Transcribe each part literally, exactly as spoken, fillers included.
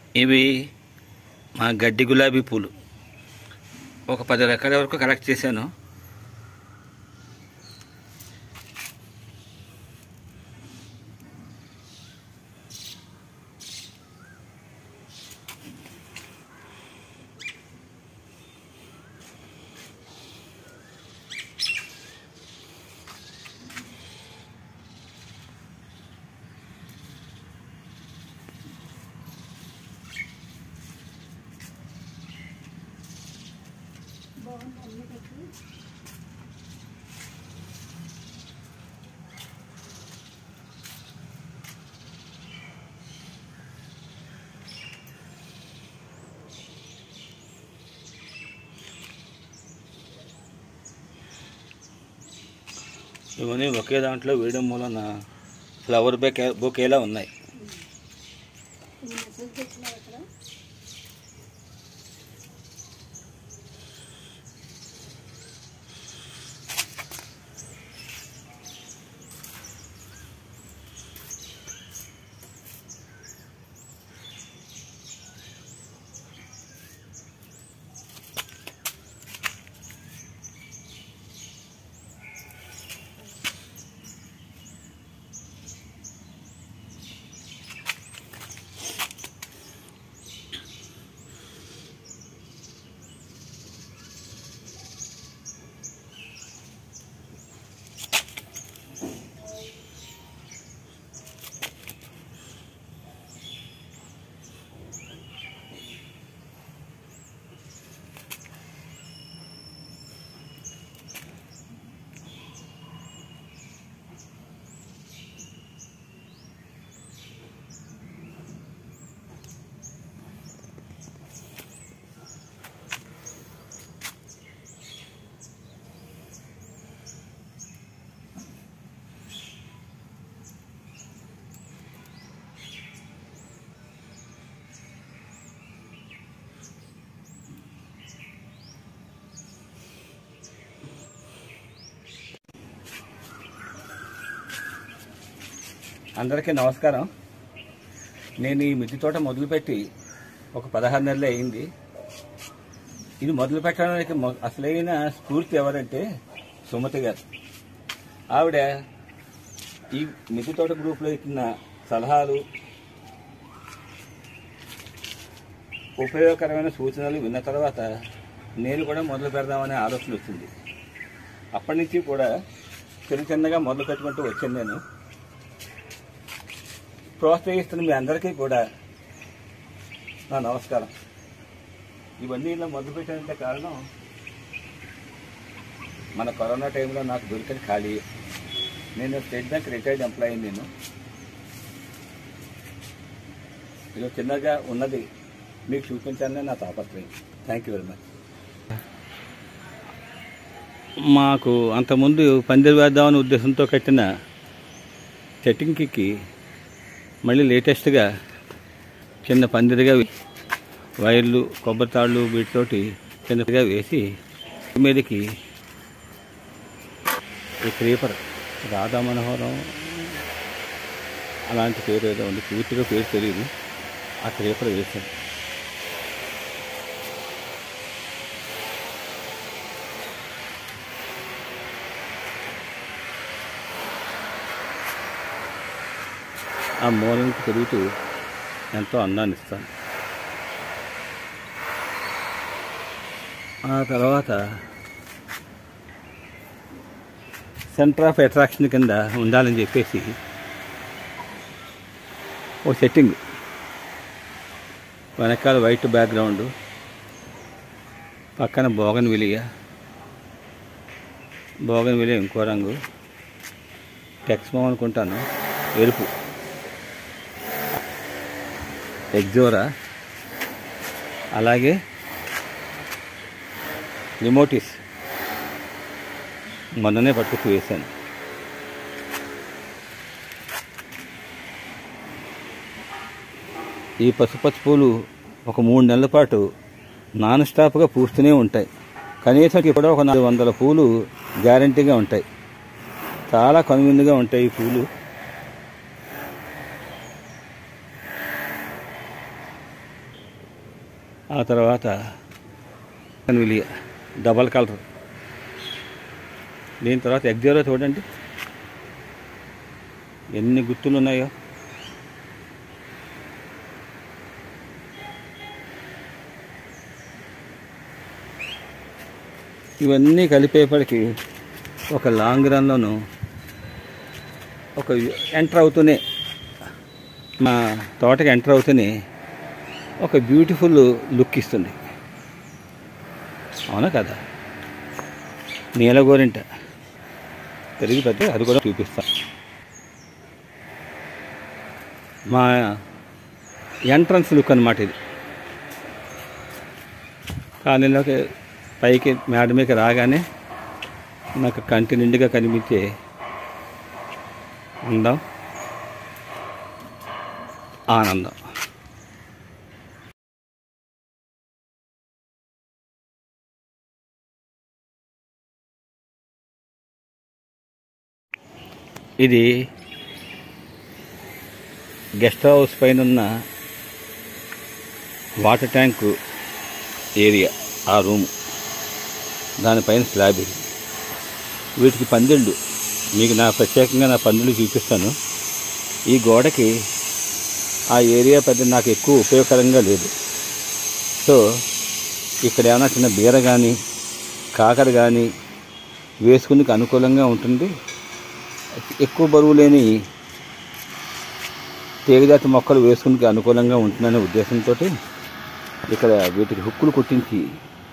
ఇవి మా గడ్డి గులాబీ పూలు ఒక పది రకాల వరకు కలెక్ట్ చేశాను. ఇవన్నీ ఒకే దాంట్లో వేయడం మూలన ఫ్లవర్ బొకే బొకేలా ఉన్నాయి. అందరికీ నమస్కారం. నేను ఈ మిద్దె తోట మొదలుపెట్టి ఒక పదహారు నెలలు అయింది. ఇది మొదలు పెట్టడానికి అసలైన స్ఫూర్తి ఎవరంటే సుమతి గారు. ఆవిడ ఈ మిద్దె తోట గ్రూప్లో ఇచ్చిన సలహాలు, ఉపయోగకరమైన సూచనలు విన్న తర్వాత నేను కూడా మొదలు పెడదామనే ఆలోచన వచ్చింది. అప్పటి నుంచి కూడా చిన్న చిన్నగా మొదలు పెట్టుకుంటూ వచ్చాను. నేను ప్రోత్సహిస్తున్న మీ అందరికీ కూడా నా నమస్కారం. ఇవన్నీ ఇలా మొదలుపెట్టానంటే కారణం మన కరోనా టైంలో నాకు దొరికిన ఖాళీ. నేను స్టేట్ బ్యాంక్ రిటైర్డ్ ఎంప్లాయీ. నేను ఇది చిన్నగా ఉన్నది మీకు చూపించాలని నా తాపత్రయం. Thank you very much. మాకు అంతకుముందు పందిరి వేద్దామనే ఉద్దేశంతో కట్టిన సెట్టింగ్కి మళ్ళీ లేటెస్ట్గా చిన్న పందిరిగా వైర్లు, కొబ్బరి తాళ్ళు వీటితోటి చిన్నగా వేసి మీదకి ఈ క్రీపర్ రాధా మనోహరం అలాంటి పేరు ఏదో ఉంది, పూర్తిగా పేరు తెలియదు. ఆ క్రీపర్ వేశాను. ఆ మూలంకి తిరుగుతూ ఎంతో అందాన్ని ఇస్తాను. ఆ తర్వాత సెంటర్ ఆఫ్ అట్రాక్షన్ కింద ఉండాలని చెప్పేసి ఓ సెట్టింగ్, వెనకాల వైట్ బ్యాక్గ్రౌండ్, పక్కన బోగన్ విలియా, బోగన్ విలియా ఇంకో రంగు, టెక్స్మో అనుకుంటాను ఎరుపు, ఎగ్జోరా, అలాగే లిమోటిస్ మొన్ననే పట్టుకు వేశాను. ఈ పసుపచ్చ పూలు ఒక మూడు నెలల పాటు నాన్ స్టాప్గా పూస్తూనే ఉంటాయి. కనీసం ఇప్పుడు ఒక నాలుగు వందల పూలు గ్యారంటీగా ఉంటాయి. చాలా కనువిందుగా ఉంటాయి ఈ పూలు. ఆ తర్వాత విలియ డబల్ కలర్. దీని తర్వాత ఎగ్జారో చూడండి ఎన్ని గుర్తులు ఉన్నాయో. ఇవన్నీ కలిపేపటికి ఒక లాంగ్ రన్లోను ఒక ఎంటర్ అవుతూనే మా తోటకి ఎంటర్ అవుతూనే ఒక బ్యూటిఫుల్ లుక్ ఇస్తుంది. అవునా కదా? నీలగోరింట పెరిగి పెద్ద అది కూడా చూపిస్తాం. మా ఎంట్రన్స్ లుక్ అన్నమాట ఇది. కాలనీలోకి పైకి మేడ మీదకి రాగానే నాకు కంటి నిండుగా కనిపించే అందం, ఆనందం. ఇది గెస్ట్ హౌస్ పైన ఉన్న వాటర్ ట్యాంకు ఏరియా, ఆ రూము, దానిపైన స్లాబ్ ఇది. వీటికి పందిళ్ళు, మీకు నా ప్రత్యేకంగా నా పందిళ్ళు చూపిస్తాను. ఈ గోడకి ఆ ఏరియా పెద్ద నాకు ఎక్కువ ఉపయోగకరంగా లేదు. సో ఇక్కడ ఏమైనా చిన్న బీర కానీ కాకర కానీ వేసుకునేకి అనుకూలంగా ఉంటుంది. ఎక్కువ బరువు లేని తీగజాతి మొక్కలు వేసుకునేకి అనుకూలంగా ఉంటుందనే ఉద్దేశంతో ఇక్కడ వీటికి హుక్కులు కుట్టించి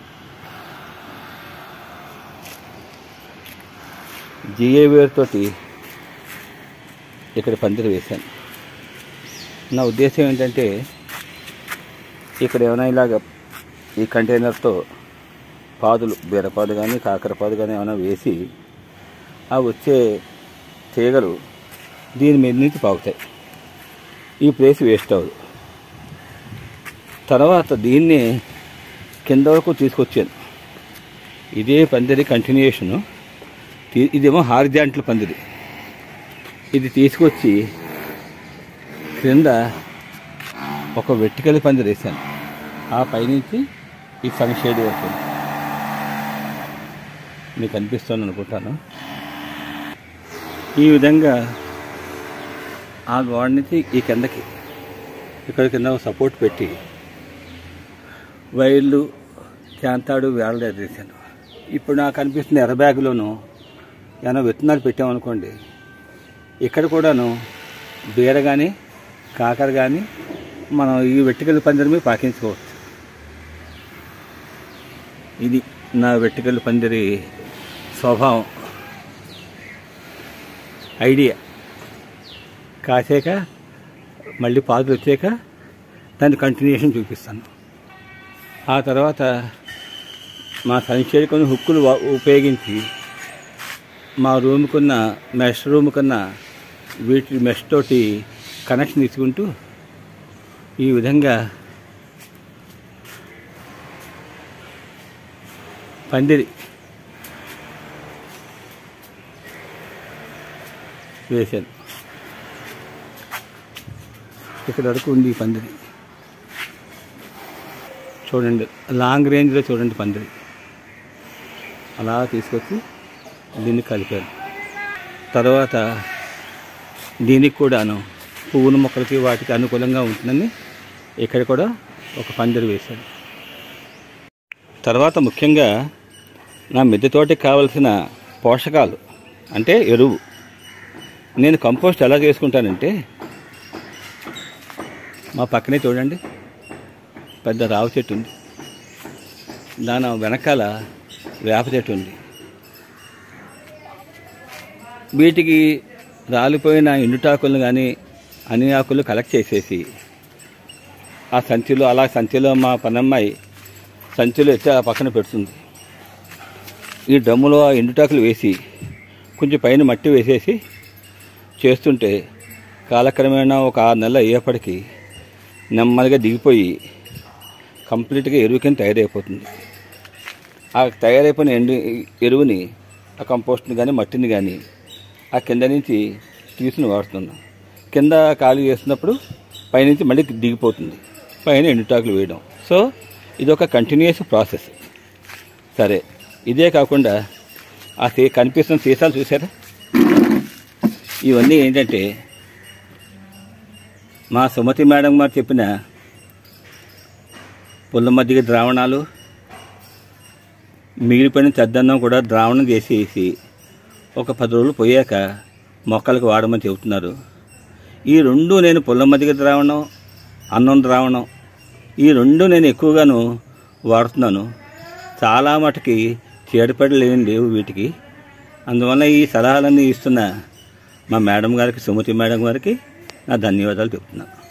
జిఏ వేరుతోటి ఇక్కడ పందిరి వేశాను. నా ఉద్దేశం ఏంటంటే ఇక్కడ ఏమైనా ఇలాగ ఈ కంటైనర్తో పాదులు, బీరపాదు కానీ కాకరపాదు కానీ ఏమైనా వేసి ఆ వచ్చే తీగలు దీని మీద నుంచి పాకుతాయి. ఈ ప్లేస్ వేస్ట్ అవ్వదు. తర్వాత దీన్ని కింద వరకు తీసుకొచ్చాను. ఇదే పందిరి కంటిన్యూషను. ఇదేమో హారిజాంటల్ పందిరి. ఇది తీసుకొచ్చి క్రింద ఒక వెర్టికల్ పందిరి వేసాను. ఆ పైనుంచి ఈ సన్షేడ్ వరకు మీకు అనిపిస్తుంది అనుకుంటాను. ఈ విధంగా ఆ గోడ నుంచి ఈ కిందకి ఇక్కడ కింద సపోర్ట్ పెట్టి వైర్లు, క్యాంతాడు, వేళ్ళ వేసాను. ఇప్పుడు నాకు అనిపిస్తుంది ఎర్ర బ్యాగులోను ఏమైనా విత్తనాలు పెట్టామనుకోండి, ఇక్కడ కూడాను బీర కానీ కాకర కానీ మనం ఈ వెర్టికల్ పందిరి మీద పాకించుకోవచ్చు. ఇది నా వెర్టికల్ పందిరి స్వభావం, ఐడియా. కాసాక మళ్ళీ పాదులు వచ్చాక దాని కంటిన్యూషన్ చూపిస్తాను. ఆ తర్వాత మా సన్షేడ్ కొన్ని హుక్కులు ఉపయోగించి మా రూమ్కున్న మెష్ రూమ్ కన్నా వీటి మెష్ తోటి కనెక్షన్ తీసుకుంటూ ఈ విధంగా పందిరి వేశాను. ఇక్కడ వరకు ఉంది ఈ పందిరి. చూడండి, లాంగ్ రేంజ్లో చూడండి పందిరి. అలా తీసుకొచ్చి దీన్ని కలిపాను. తర్వాత దీనికి కూడాను పువ్వుల మొక్కలకి వాటికి అనుకూలంగా ఉంటుందని ఇక్కడ కూడా ఒక పందిరి వేశాను. తర్వాత ముఖ్యంగా నా మిద్దె తోటకి కావలసిన పోషకాలు అంటే ఎరువు. నేను కంపోస్ట్ ఎలా చేసుకుంటానంటే, మా పక్కనే చూడండి పెద్ద రావి చెట్టు ఉంది, దాని వెనకాల వేప చెట్టు ఉంది. వీటికి రాలిపోయిన ఎండుటాకులను కానీ అన్ని ఆకులు కలెక్ట్ చేసేసి ఆ సంచిలో, అలా సంచిలో మా పనమ్మాయి సంచిలో ఎత్తి ఆ పక్కన పెడుతుంది. ఈ డ్రమ్ములో ఆ ఎండుటాకులు వేసి కొంచెం పైన మట్టి వేసేసి చేస్తుంటే కాలక్రమేణా ఒక ఆరు నెలలు అయ్యేప్పటికీ నెమ్మదిగా దిగిపోయి కంప్లీట్గా ఎరువు కింద తయారైపోతుంది. ఆ తయారైపోయిన ఎండు ఎరువుని, ఆ కంపోస్ట్ని కానీ మట్టిని కానీ ఆ కింద నుంచి తీసుకుని వాడుతున్నాం. కింద ఖాళీ చేస్తున్నప్పుడు పైనుంచి మళ్ళీ దిగిపోతుంది, పైన ఎండుటాకులు వేయడం. సో ఇది ఒక కంటిన్యూస్ ప్రాసెస్. సరే, ఇదే కాకుండా ఆ సీ కనిపిస్తున్న సీసాలు చూసారా? ఇవన్నీ ఏంటంటే మా సుమతి మేడం గారు చెప్పిన పుల్ల మజ్జిగ ద్రావణాలు, మిగిలిపోయిన చద్దన్నం కూడా ద్రావణం చేసేసి ఒక పది రోజులు పోయాక మొక్కలకు వాడమని చెబుతున్నారు. ఈ రెండు నేను పుల్ల మజ్జిగ ద్రావణం, అన్నం ద్రావణం ఈ రెండు నేను ఎక్కువగాను వాడుతున్నాను. చాలా మటుకి చీడపీడలు ఏం లేవు వీటికి. అందువల్ల ఈ సలహాలన్నీ ఇస్తున్న మా మేడం గారికి, సుమతి మేడం గారికి నా ధన్యవాదాలు చెప్తున్నాను.